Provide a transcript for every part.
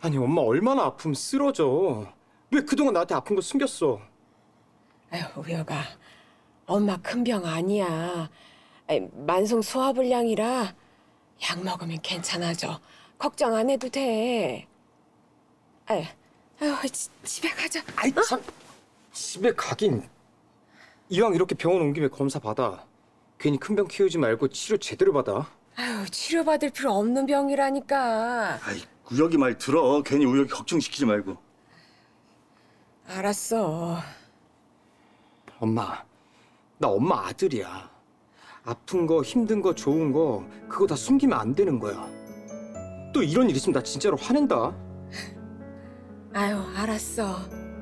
아니 엄마 얼마나 아프면 쓰러져. 왜 그동안 나한테 아픈 거 숨겼어? 아유, 우여가 엄마 큰 병 아니야. 아이, 만성 소화불량이라 약 먹으면 괜찮아져. 걱정 안 해도 돼. 아유, 집에 가자. 아이 참, 집에 가긴. 이왕 이렇게 병원 온 김에 검사 받아. 괜히 큰 병 키우지 말고 치료 제대로 받아. 아유, 치료받을 필요 없는 병이라니까. 아이, 우혁이 말 들어. 괜히 우혁이 걱정시키지 말고. 알았어. 엄마, 나 엄마 아들이야. 아픈 거, 힘든 거, 좋은 거 그거 다 숨기면 안 되는 거야. 또 이런 일 있으면 나 진짜로 화낸다. 아유, 알았어.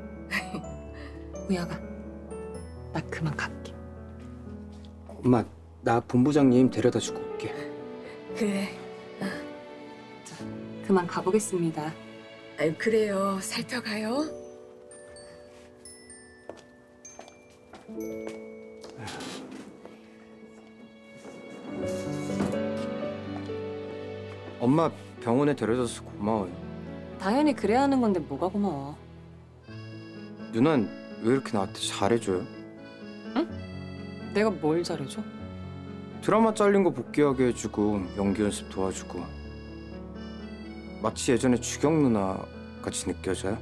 우혁아, 나 그만 갈게. 엄마, 나 본부장님 데려다 주고 올게. 그래. 그만 가보겠습니다. 아유, 그래요. 살펴가요. 엄마 병원에 데려다줘서 고마워요. 당연히 그래야 하는 건데 뭐가 고마워. 누난 왜 이렇게 나한테 잘해줘요? 내가 뭘 잘해줘? 드라마 잘린 거 복귀하게 해주고 연기 연습 도와주고. 마치 예전에 주경 누나 같이 느껴져요.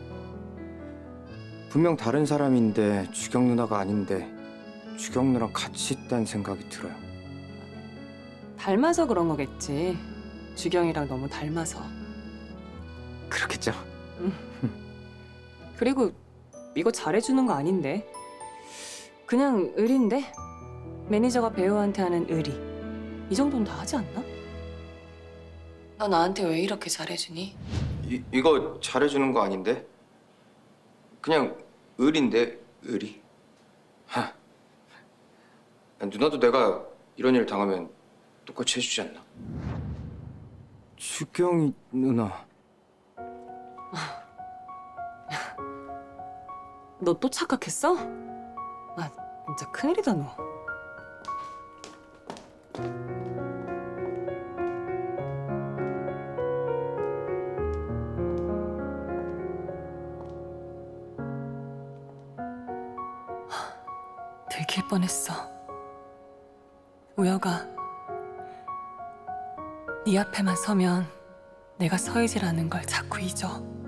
분명 다른 사람인데 주경 누나가 아닌데 주경 누나랑 같이 있다는 생각이 들어요. 닮아서 그런 거겠지. 주경이랑 너무 닮아서. 그렇겠죠? 그리고 이거 잘해주는 거 아닌데. 그냥 의리인데? 매니저가 배우한테 하는 의리. 이 정도는 다 하지 않나? 너 나한테 왜 이렇게 잘해주니? 이거 잘해주는 거 아닌데? 그냥 의리인데, 의리. 하. 누나도 내가 이런 일 당하면 똑같이 해주지 않나? 주경이 누나. 너 또 착각했어? 아, 진짜 큰일이다 너. 들킬 뻔했어. 우혁아, 네 앞에만 서면 내가 서희지라는 걸 자꾸 잊어.